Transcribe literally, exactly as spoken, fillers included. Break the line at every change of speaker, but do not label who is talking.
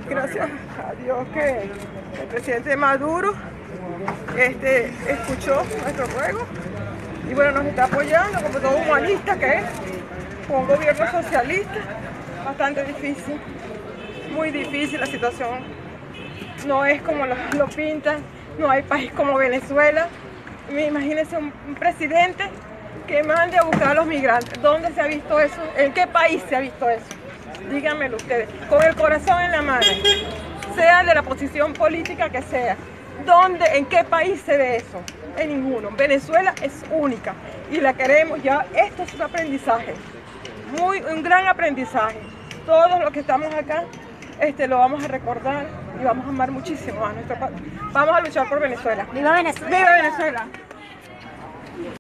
gracias a Dios que el presidente Maduro este, escuchó nuestro ruego y bueno, nos está apoyando como todo humanista que es, con un gobierno socialista, bastante difícil, muy difícil la situación, no es como lo, lo pintan, no hay país como Venezuela. Imagínense un, un presidente que mande a buscar a los migrantes. ¿Dónde se ha visto eso? ¿En qué país se ha visto eso? Díganmelo ustedes, con el corazón en la mano, sea de la posición política que sea. ¿Dónde, en qué país se ve eso? En ninguno. Venezuela es única y la queremos ya. Esto es un aprendizaje, muy, un gran aprendizaje. Todos los que estamos acá este, lo vamos a recordar y vamos a amar muchísimo a nuestro país. Vamos a luchar por Venezuela.
¡Viva Venezuela!
¡Viva Venezuela!